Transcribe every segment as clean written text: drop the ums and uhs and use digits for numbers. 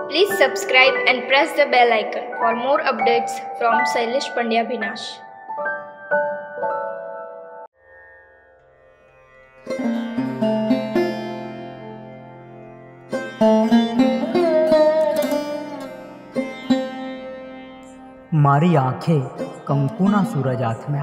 Please subscribe and press the bell icon for more updates from Shailesh Pandya Bhinash. મારી આંખે કંકુના સૂરજ આથમ્યા,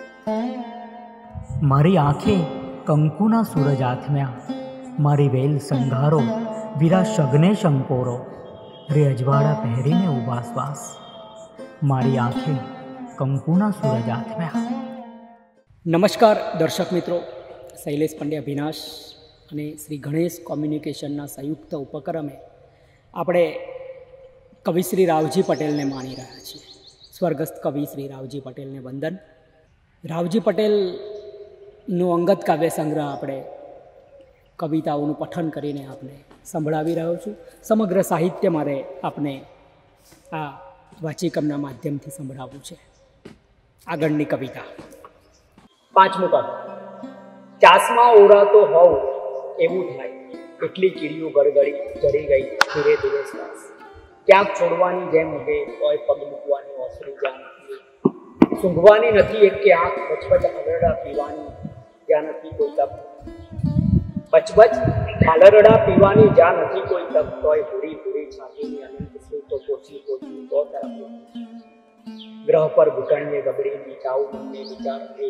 મારી આંખે કંકુના સૂરજ આથમ્યા, મારી વેલ સંઘારો વીરા શગને શંકોરો, રે અજવાળા પહેરીને ઊભા શ્વાસ, મારી આંખે કંકુના સૂરજ આથમ્યા. નમસ્કાર દર્શક મિત્રો, શૈલેષ પંડ્યા ભીનાશ અને શ્રી ગણેશ કોમ્યુનિકેશનના સંયુક્ત ઉપક્રમે આપણે કવિ શ્રી રાવજી પટેલને માણી રહ્યા છીએ. સ્વર્ગસ્થ કવિ શ્રી રાવજી પટેલને વંદન. રાવજી પટેલનો અંગત કાવ્ય સંગ્રહ આપણે કવિતાઓનું પઠન કરીને આપને સંભળાવી રહ્યો છું. સમગ્ર સાહિત્ય મારે આપને આ વાચિકમના માધ્યમથી સંભળાવવું છે. આગળની કવિતા. પાંચમું કાવ્ય. ચાસમાં ઓરાતો હોવ એવું થાય, કેટલી કીડીઓ ગળગળી જડી ગઈ ધીરે ધીરે શ્વાસ, ક્યાંક છોડવાની જેમ ઉભે તોય પગ મૂકવાની ઓસરી જ્યાં નથી, સૂંઘવાની નથી એક કે આંખ, બચબચ હાલરડા પીવાની જ્યાં નથી કોઈ તક, બચબચ હાલરડા પીવાની જ્યાં નથી કોઈ તક, તોય ભૂરી ભૂરી છાતીની અનંત સ્રોતો પોચી પોચી તો તરફ ગ્રહ પર ઘૂંટણીએ ગબડીની ચાવું મને વિચાર એ.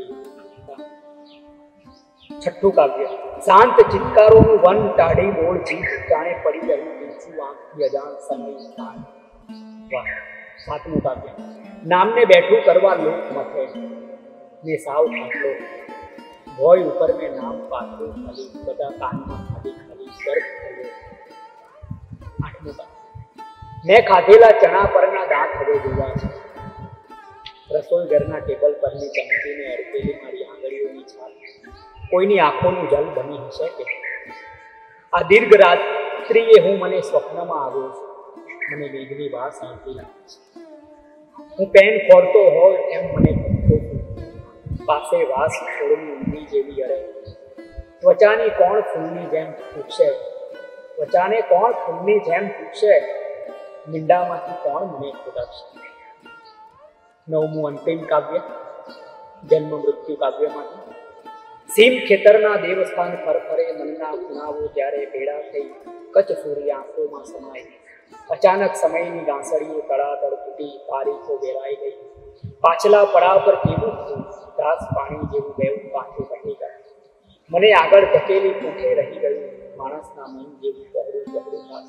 છઠ્ઠું કાવ્ય. શાંત ચિત્કારોનું વન ટાઢી બોળ જીત જાણે પડી રહ્યું પીછું આંખથી અજાણ સમય સ્થાન. વાહ. સાતમું કાવ્ય. નામને બેઠું કરવા લોક મથે ને સાવ ખાટલો, ભોય ઉપર મેં નામ પાથરું ખાલી, બધા કાનમાં ખાલી ખાલી ગર્ભ થયો. આઠમું કાવ્ય. મેં ખાધેલા ચણા પરના દાંત હવે જોવા છે, રસોઈ ઘરના ટેબલ પરની ચમચીને અડકેલી મારી આંગળીઓની છાપ કોઈની આંખોનું જલ બની હશે કે? આ દીર્ઘ રાત્રિએ હું મને સ્વપ્નમાં આવ્યો છું, મને મેઘની વાસ આવતી લાગે છે, હું પેન ખોરતો હોય એમ મને ગમતો છું, પાસે વાસ છોડની ઊંડી જેવી અરે, ત્વચાની કોણ ફૂલની જેમ ફૂટશે, ત્વચાને કોણ ફૂલની જેમ ફૂટશે, મીંડામાંથી કોણ મને ખોડાવશે. નવમું અંતિમ કાવ્ય. જન્મ મૃત્યુ કાવ્યમાંથી. સીમ ખેતરના દેવસ્થાન ફરફરે મનના ગુણાવો ત્યારે ભેળા થઈ કચ્છ સૂર્ય આંખોમાં સમાય, અચાનક સમયની ગાંસડીઓ તળાતળ તૂટી તારીખો વેરાઈ ગઈ, પાછલા પડાવ પર કેવું થયું ઘાસ પાણી જેવું બેવું કાંઠે બની ગયું, મને આગળ ધકેલી પૂઠે રહી ગયું માણસના મન જેવું ગહરું ગહરું ઘાસ.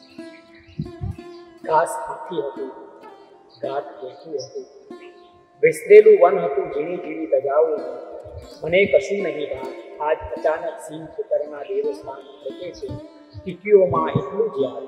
ઘાસ હાથી હતું, ઘાટ ઘેંચું હતું, વિસ્તરેલું વન હતું ઝીણી ઝીણી ધજાઓ, મને કશું નહીં ભાન. આજ અચાનક સીમ ખેતરના દેવસ્થાન લખે છે ટીકીઓમાં એટલું જ યાદ.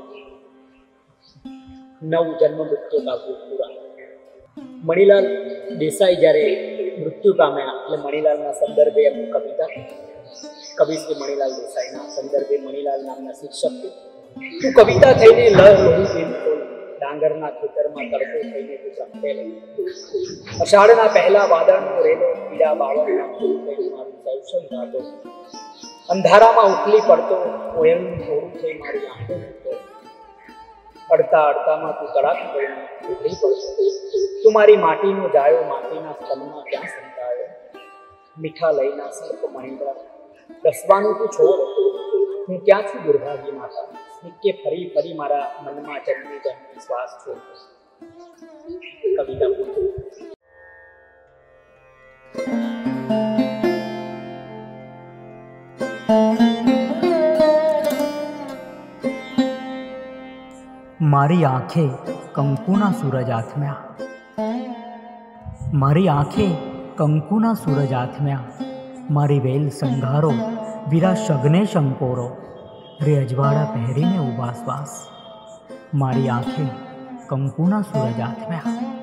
નવ જન્મ મૃત્યુ કાવ્ય પૂરા. મણિલાલ દેસાઈ જ્યારે મૃત્યુ પામ્યા એટલે મણિલાલના સંદર્ભે અમુક કવિતા, કવિ શ્રી મણિલાલ દેસાઈના સંદર્ભે મણિલાલ નામના શિક્ષક, તું કવિતા થઈને લોહી પીતો, ડાંગરના ખેતરમાં તડકો થઈને તું ચમકે રહી, અષાઢના પહેલા વાદળનો રેલો પીડા બાવળના ફૂલ થઈ મારું સૌસલ ગાતો, અંધારામાં ઉકલી પડતો કોયલનું થોડું થઈ મારી આંખો મૂકતો, અડતા અડતામાં તું તડાક થઈને ઉકલી પડતો, તું મારી માટીનો જાયો માટીના સ્તનમાં ક્યાં સંતાયો, મીઠા લઈના સર્પ મણિલા દસવાનું તું છોડ, હું ક્યાં છું દુર્ભાગ્ય માતા, કે ફરી ફરી મારા મનમાં જન્મી જન્મી શ્વાસ છોડતો. કવિતા પૂરી. મારી આંખે કંકુના સૂરજ આથમ્યા, મારી આંખે કંકુના સૂરજ આથમ્યા, મારી વેલ સંઘારો વીરા શગને શંકોરો, રે અજવાળા પહેરીને ઊભા શ્વાસ, મારી આંખે કંકુના સૂરજ આથમ્યા.